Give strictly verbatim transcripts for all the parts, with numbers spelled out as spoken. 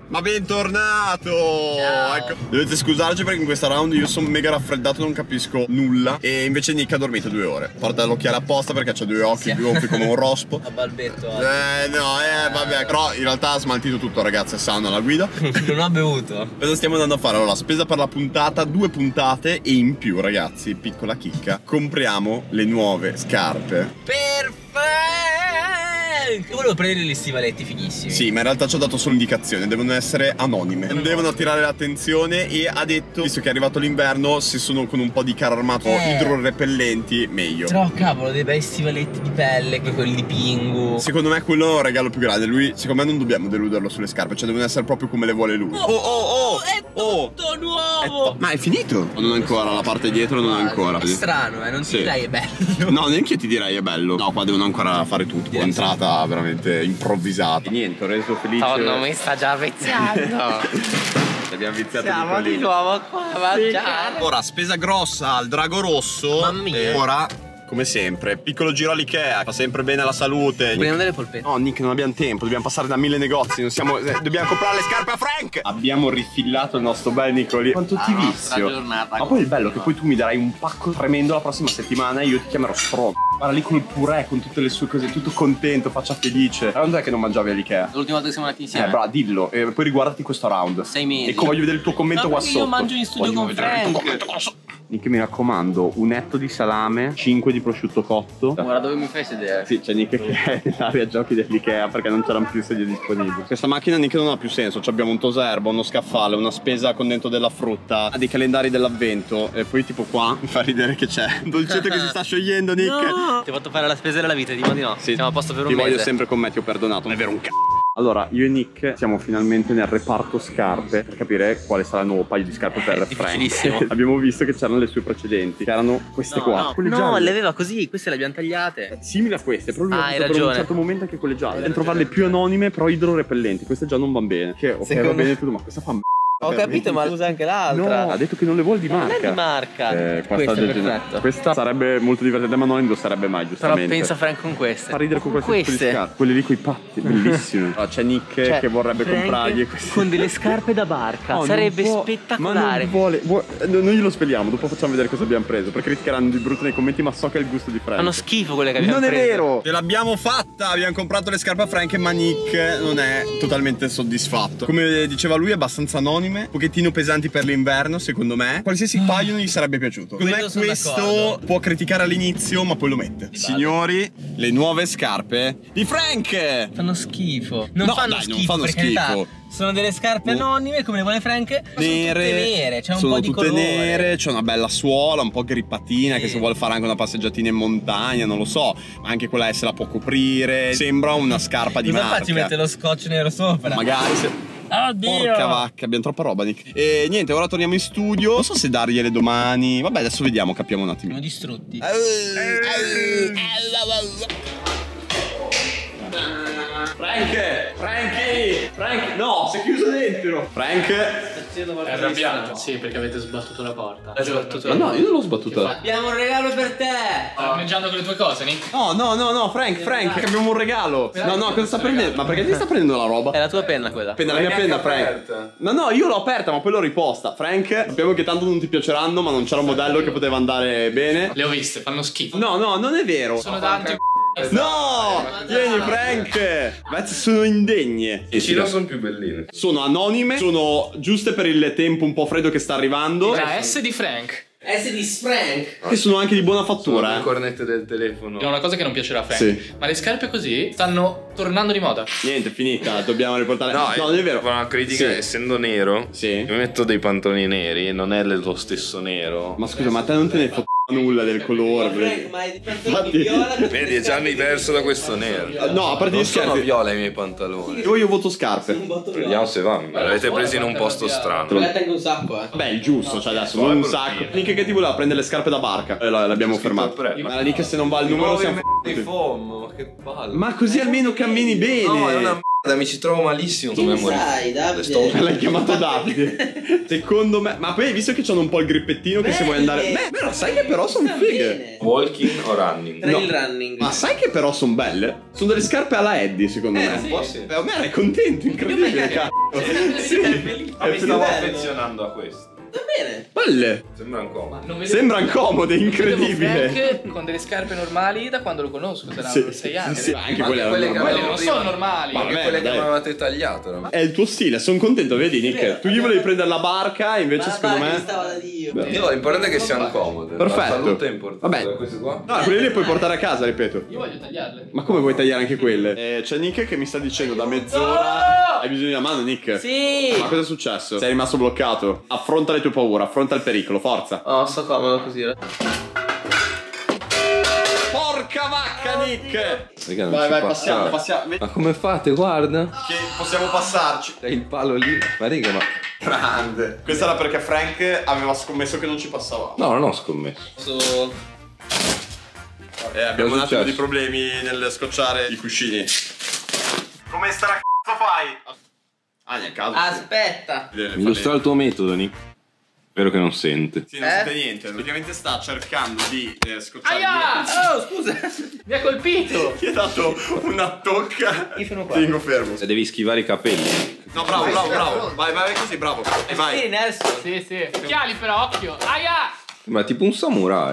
Ma bentornato! Ciao. Ecco. Dovete scusarci perché in questa round io sono mega raffreddato, non capisco nulla. E invece Nick ha dormito due ore. Porta l'occhiale apposta perché ha due occhi, Sì. due gonfi come un rospo. A balbetto. Eh no, eh vabbè. Però in realtà ha smaltito tutto, ragazzi, è sano alla guida. Non ho bevuto. Cosa stiamo andando a fare? Allora, spesa per la puntata, due puntate e in più, ragazzi, piccola chicca, compriamo le nuove scarpe. Perfetto. Io volevo prendere gli stivaletti fighissimi. Sì, ma in realtà ci ho dato solo indicazione, devono essere anonime, non devono attirare l'attenzione. E ha detto, visto che è arrivato l'inverno, se sono con un po' di carro armato Eh. idrorepellenti, meglio. Però cavolo, dei bei stivaletti di pelle, che quelli di Pingu. Secondo me quello è un regalo più grande. Lui, secondo me non dobbiamo deluderlo sulle scarpe, cioè devono essere proprio come le vuole lui. Oh, oh, oh, è tutto nuovo. Ma è finito? Non ancora, la parte dietro non ancora. È strano, eh, non ti Sì. direi è bello. No, neanche io ti direi è bello. No, qua devono ancora fare tutto. È entrata veramente improvvisata. Niente, ho reso felice. Tonno mi sta già viziando. Abbiamo viziato Siamo di Nicolino. nuovo qua a mangiare. Ora, spesa grossa al Drago Rosso. Mamma mia. E ora, come sempre, piccolo giro all'Ikea. Fa sempre bene alla salute. Prendiamo delle polpette. No, Nick, non abbiamo tempo, dobbiamo passare da mille negozi, non siamo. eh, dobbiamo comprare le scarpe a Frank! Abbiamo rifillato il nostro bel Nicolino. Quanto ti vizio! giornata. Ma poi il bello è che poi tu mi darai un pacco tremendo la prossima settimana e io ti chiamerò stronzo. Guarda lì col purè, con tutte le sue cose, tutto contento, faccia felice. Quando è che non mangiavi all'Ikea? L'ultima volta che siamo andati insieme. Eh, brava, dillo. E poi riguardati questo round. Sei mesi. E come voglio vedere il tuo commento Ma qua perché sotto. io mangio in studio Voglio con vedere il tuo Frank. commento qua sotto. Nick, mi raccomando, un etto di salame, cinque di prosciutto cotto. Guarda dove mi fai sedere. Sì, c'è Nick che è nell'area giochi dell'Ikea perché non c'erano più sedie disponibili. Questa macchina Nick non ha più senso. Cioè abbiamo un toserbo, uno scaffale, una spesa con dentro della frutta, dei calendari dell'avvento. E poi tipo qua mi fa ridere che c'è un dolcetto che si sta sciogliendo, Nick. No. Ti ho fatto fare la spesa della vita, dimmi di no. Sì. Siamo a posto per un Ti mese. voglio sempre con me, ti ho perdonato. Non è vero un c***o. Allora, io e Nick siamo finalmente nel reparto scarpe per capire quale sarà il nuovo paio di scarpe per È Frank. difficilissimo. Abbiamo visto che c'erano le sue precedenti, che erano queste No, qua. no, Quelle no, gialle. le aveva così, queste le abbiamo tagliate. Simili a queste, però lui Ah, ha hai detto per un ragione. certo momento anche quelle gialle. Dobbiamo trovarle più anonime, però idrorepellenti. Queste già non vanno bene. Che ok, Secondo- va bene tutto, ma questa fa m***a. Ho capito, ma usa anche l'altra. No, ha detto che non le vuole di Non marca. è di marca. Eh, qua Questa sta è del genere. perfetta. Questa sarebbe molto divertente, ma non la indosserebbe mai, Però giustamente. pensa Frank con queste. Fa ridere con queste, Queste. tipo di scarpe. Quelle lì con i patti, bellissime. Allora, c'è Nick Cioè, che vorrebbe Frank comprargli queste. con delle scarpe da barca. No, Sarebbe non può- spettacolare. Ma non vuole, vuole- eh, non glielo speliamo, dopo facciamo vedere cosa abbiamo preso. Perché criticheranno di brutto nei commenti, ma so che è il gusto di Frank. Fanno schifo quelle che abbiamo Non è preso. vero! Ce l'abbiamo fatta! Abbiamo comprato le scarpe a Frank, ma Nick non è totalmente soddisfatto. Come diceva lui, è abbastanza anonime, un pochettino pesanti per l'inverno, secondo me. Qualsiasi paio non gli sarebbe piaciuto. Secondo me Quello sono questo d'accordo. può criticare all'inizio, ma poi lo mette. Signori, le nuove scarpe di Frank! Fanno schifo. Non No, fanno dai, non schifo, fanno per carità. schifo. Sono delle scarpe No. anonime, come le vuole Frank. Ma Nere, sono tutte nere, c'è un sono po' di tutte colore. nere, c'è una bella suola, un po' grippatina, Sì. che se vuole fare anche una passeggiatina in montagna, non lo so, ma anche quella se la può coprire. Sembra una scarpa di Cosa marca. faccio? Mette lo scotch nero sopra. Magari se... Oddio. Porca vacca, abbiamo troppa roba, Nick. E niente, ora torniamo in studio. Non so se dargliele domani. Vabbè, adesso vediamo, capiamo un attimo. Sono distrutti. Frank! Frankie! Frank! No, si è chiuso dentro! Frank! È arrabbiato? Sì, perché avete sbattuto la porta. Hai sbattuto Ma no, io non l'ho sbattuta. Abbiamo un regalo per te. Stai mangiando con le tue cose, Nick? No, no, no, no, Frank, Frank, che abbiamo un regalo. No, no, cosa sta prendendo? Ma perché ti sta prendendo la roba? È la tua penna quella. Penna, la mia penna, Frank. No, no, io l'ho aperta, ma poi l'ho riposta. Frank, sappiamo che tanto non ti piaceranno, ma non c'era un modello che poteva andare bene. Le ho viste, fanno schifo. No, no, non è vero. Sono tanti. No! Vieni, Frank! Queste sono indegne. Vicino sono più belline. Sono anonime, sono giuste per il tempo un po' freddo che sta arrivando. La S di Frank. S di Frank. E sono anche di buona Sono fattura, le eh. cornette del telefono. È una cosa che non piacerà a Frank. Sì. Ma le scarpe così stanno tornando di moda. Niente, finita, dobbiamo riportare. No, no, non è vero. Fa una critica, Sì. essendo nero. Sì. Mi metto dei pantaloni neri, non è lo stesso nero. Ma scusa, ma te non te ne fotte nulla del colore. Frank, ma hai di Infatti- pantaloni viola con Vedi, è delle già scarpe diverso da questo nero. No, a parte Non gli sono scherzi. viola i miei pantaloni. Io io voto scarpe. un botto viola. Vediamo se vanno. Me l'avete presi in un posto strano. Me la tengo un sacco, eh. Beh, il giusto, cioè adesso No, non è un bruttino. sacco. Nick che ti voleva prendere le scarpe da barca. E l'abbiamo Scritto fermato. al prezzo. Ma Nick se non va il numero siamo di fottuti. foam, ma che palle. Ma così almeno cammini bene. No, è una Mi ci trovo malissimo. Che ne sai, Davide? L'hai chiamato Davide. Secondo me. Ma poi hai visto che c'hanno un po' il grippettino che se vuoi andare. Beh, però sai che però sono fighe. Walking o running? Trail No. running. Ma sai che però sono belle? Sono delle scarpe alla Eddie, secondo Eh, me. sì. Un po' sì. Beh, a me eri contento, incredibile, cazzo. Sì, è bellissimo. Ma mi stavo bello. affezionando a questo. Va bene. Belle. Sembra un comodo. Non vedo- Sembrano comode, non vedevo incredibile. Frank con delle scarpe normali da quando lo conosco, saranno Sì, sei anni. sì, sì, anche Ma quelle anche quelle erano che normali. Quelle non sono normali. Ma Anche vabbè, quelle dai. che mi avevate tagliato. No? È il tuo stile, sono contento, vedi Nick? Tu gli volevi prendere la barca, invece Ma secondo guarda che me. stava da Dio. Beh. Io l'importante è che siano comode. Perfetto. La salute è importante. Vabbè. Queste qua? No, quelle li puoi portare a casa, ripeto. Io voglio tagliarle. Ma come vuoi tagliare anche quelle? Eh, c'è Nick che mi sta dicendo da mezz'ora. Hai bisogno di una mano, Nick? Sì. Ma cosa è successo? Sei rimasto bloccato. Affronta le tue paure, affronta il pericolo, forza. Oh, sto comodo così. Porca vacca, Nick! Raga, non Vai, ci vai, passare. passiamo, passiamo. Ma come fate? Guarda. Che possiamo passarci. C'è il palo lì. Ma raga, ma. Grande. Questa era perché Frank aveva scommesso che non ci passavamo. No, non ho scommesso. So... Eh, abbiamo Cosa un è attimo di successo? problemi nel scocciare i cuscini. Come sta c***o fai? Ah, nel caso. Aspetta. Illustra il tuo metodo, Nick. Spero che non sente. Sì, non Eh? sente niente. Praticamente sta cercando di eh, scocciare. Aia! Oh, scusa. Mi ha colpito! Ti ha dato una tocca. Io sono qua. Tengo fermo. Se devi schivare i capelli. No, bravo, bravo, bravo. Vai, vai così, bravo. E Sì, vai. Nelson. Sì, sì. Occhiali però, occhio! Aia! Ma tipo un samurai.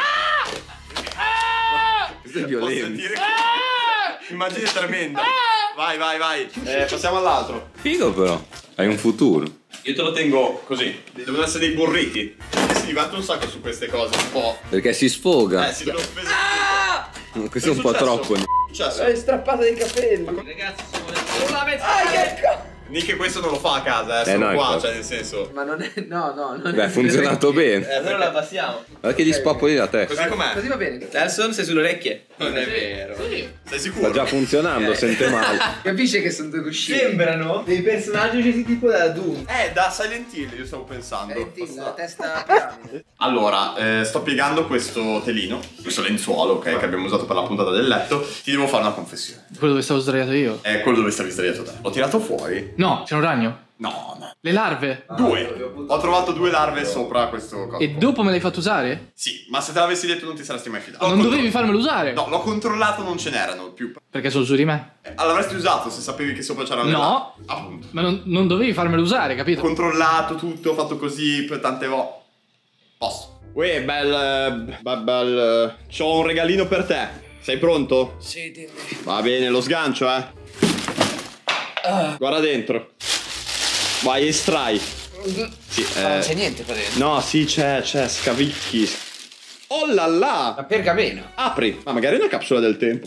Ah! Questo è Posso violento. dire che Ah! immagine tremenda. Vai, vai, vai. Eh, passiamo all'altro. Figo però. Hai un futuro. Io te lo tengo così. Devono essere dei burriti. Perché si diventa un sacco su queste cose. Un po'. Perché si sfoga. Eh, si vedono pesi. Questo è un po' troppo. Che è successo? Hai strappato dei capelli. Ragazzi, se volete... Ah, che Nick questo non lo fa a casa, eh, Eh, sono no, qua, infatti. cioè nel senso. Ma non è... No, no, non Beh, ha funzionato bene. Eh, allora la passiamo. Guarda che gli spappoli la testa. Così com'è? Così va bene. Nelson, sei sulle orecchie? Non è vero. Sì. Sei sicuro? Sta già funzionando, sente male. Capisce che sono due cuscini. Sembrano dei personaggi uccisi tipo da Doom. Eh, da Silent Hill io stavo pensando. La testa piramide. Allora, eh, sto piegando questo telino, questo lenzuolo, ok, che abbiamo usato per la puntata del letto. Ti devo fare una confessione. Quello dove stavo sdraiato io. È quello dove stavi sdraiato te. L'ho tirato fuori. No, c'è un ragno. No, no. Le larve. Due. Ho trovato due larve sopra questo coso. E dopo me l'hai fatto usare? Sì, ma se te l'avessi detto non ti saresti mai fidato. Non L'ho dovevi contro- farmelo usare? No, l'ho controllato, non ce n'erano più. Perché sono su di me? Eh, L'avresti usato se sapevi che sopra c'erano le No. larve. Appunto. Ma non, non dovevi farmelo usare, Ho capito? controllato tutto, ho fatto così per tante volte. Posso. Uè, bel... eh, bel... bel... eh, c'ho un regalino per te. Sei pronto? Sì, dimmi. Va bene, lo sgancio, eh. Guarda dentro. Vai, estrai. Sì, Ma non eh... c'è niente qua dentro. No, sì, c'è, c'è, scavicchi. Oh là là! Ma pergameno? Apri. Ma magari è una capsula del tempo.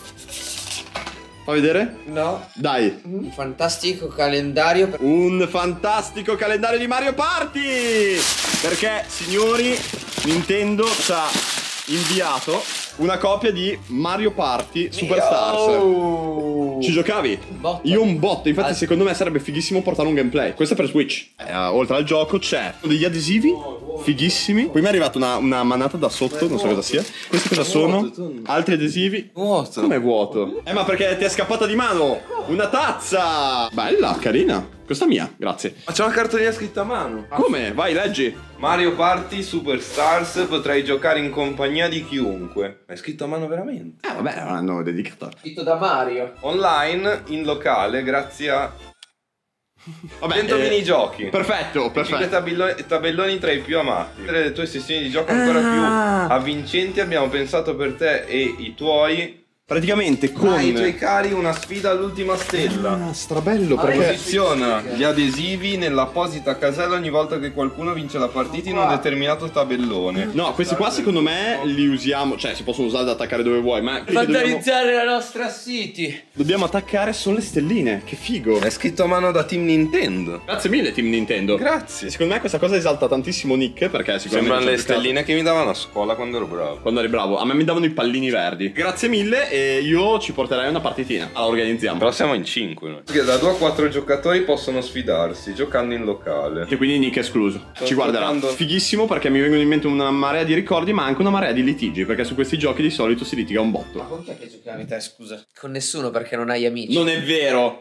Fa vedere? No. Dai. Un fantastico calendario per... Un fantastico calendario di Mario Party! Perché, signori, Nintendo ci ha inviato una copia di Mario Party Superstars. Oh. Ci giocavi? Botto. Io un botto, infatti Ah. secondo me sarebbe fighissimo portare un gameplay. Questo è per Switch. Eh, oltre al gioco c'è degli adesivi fighissimi. Poi mi è arrivata una, una manata da sotto, non so cosa sia. Questi cosa sono? Altri adesivi. Vuoto. Come vuoto? Eh, ma perché ti è scappata di mano una tazza! Bella, carina. Questa è mia, grazie. Ma c'è una cartolina scritta a mano. Come? Vai, leggi. Mario Party Superstars, potrai giocare in compagnia di chiunque. È scritto a mano veramente. Eh, vabbè, l'hanno dedicata. Scritto da Mario. Online, in locale, grazie a Vabbè, cento eh, minigiochi. Perfetto, cinque perfetto. tabelloni, tabelloni tra i più amati. Per le tue sessioni di gioco ancora più avvincenti abbiamo pensato per te e i tuoi. Praticamente con... Ah, i tuoi cari una sfida all'ultima stella. Ah, strabello, perché... Posiziona gli adesivi nell'apposita casella ogni volta che qualcuno vince la partita in un determinato tabellone. No, questi qua secondo me li usiamo, cioè si possono usare da attaccare dove vuoi, ma quelli che dobbiamo, Vandalizzare la nostra City. dobbiamo attaccare sono le stelline, che figo. È scritto a mano da Team Nintendo. Grazie mille Team Nintendo. Grazie. Secondo me questa cosa esalta tantissimo Nick, perché sicuramente Sembrano ci ha le giocato stelline che mi davano a scuola quando ero bravo. quando eri bravo. A me mi davano i pallini verdi. Grazie mille e io ci porterei una partitina. La organizziamo. Però siamo in cinque noi. Perché da due a quattro giocatori possono sfidarsi giocando in locale. E quindi Nick è escluso. Sto Ci guarderà. giocando- Fighissimo perché mi vengono in mente una marea di ricordi, ma anche una marea di litigi. Perché su questi giochi di solito si litiga un botto. Con chi è che giocavi te, scusa? Con nessuno perché non hai amici. Non è vero.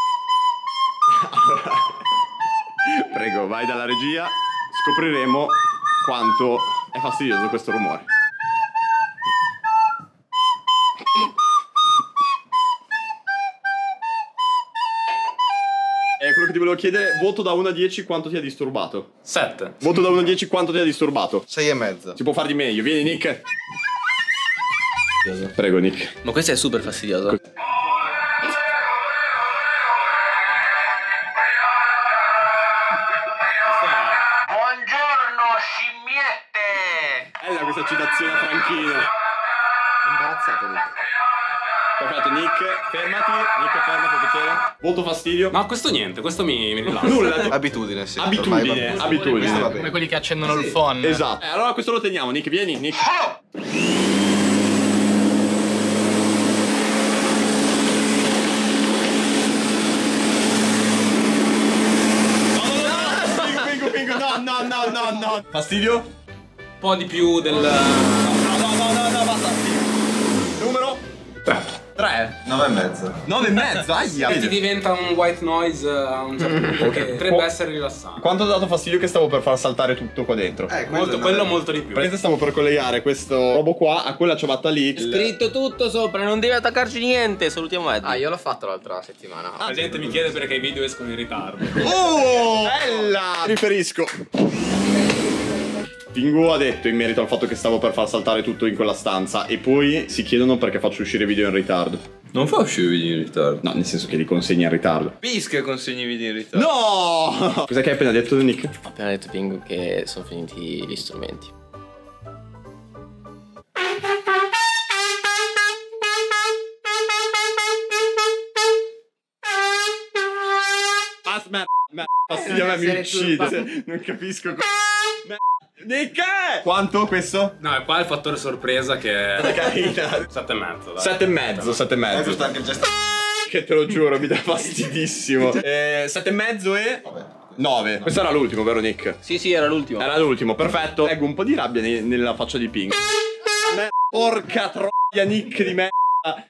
Prego, vai dalla regia. Scopriremo quanto è fastidioso questo rumore. E quello che ti volevo chiedere, voto da uno a dieci quanto ti ha disturbato? sette. Voto da uno a dieci quanto ti ha disturbato? sei e mezzo. Si può far di meglio, vieni Nick. Prego Nick. Ma questo è super fastidioso. Buongiorno scimmiette! Bella questa citazione a Franchino. Imbarazzato, Nick. Perfetto, Nick, fermati. Nick, ferma per piacere. Molto fastidio. Ma questo niente, questo mi, mi rilassa. Nulla. Abitudine, sì. Abitudine, ormai va bene. Questo abitudine. va è bene. come quelli che accendono il phone. Esatto. Eh, allora questo lo teniamo, Nick, vieni, Nick. Pingu, pingu, no, no, no, no, no. Fastidio? Un po' di più del... No, no, no, no, no, basta. Numero? Tre. nove e mezzo. Nove e mezzo, aia. Che ti diventa un white noise a un certo punto, che potrebbe essere rilassante. Quanto ti ha dato fastidio che stavo per far saltare tutto qua dentro? Eh, Molto, quello molto di più. Praticamente stavo per collegare questo robo qua a quella ciabatta lì. Scritto tutto sopra, non devi attaccarci niente. Salutiamo Eddie. Ah, io l'ho fatto l'altra settimana. La gente mi chiede perché i video escono in ritardo. Oh, bella! Riferisco. Pingu ha detto in merito al fatto che stavo per far saltare tutto in quella stanza e poi si chiedono perché faccio uscire video in ritardo. Non fa uscire i video in ritardo. No, nel senso che li consegni in ritardo. Capisco che consegni i video in ritardo. No! Cos'è che hai appena detto, Nick? Ho appena detto Pingu che sono finiti gli strumenti. Aspetta, ma fastidio, a me mi uccide. Non capisco co- Ma- Nick! Quanto questo? No, e qua il fattore sorpresa che È è... carina. Sette e mezzo, dai. Sette e mezzo, sette e È mezzo. giusto anche il gesto. Che te lo giuro, mi dà fastidissimo. Eh, sette e mezzo e... nove. Questo era l'ultimo, vero Nick? Sì, sì, era l'ultimo. Era l'ultimo, perfetto. Leggo un po' di rabbia ne- nella faccia di Ping. Me- Porca troia, Nick di me.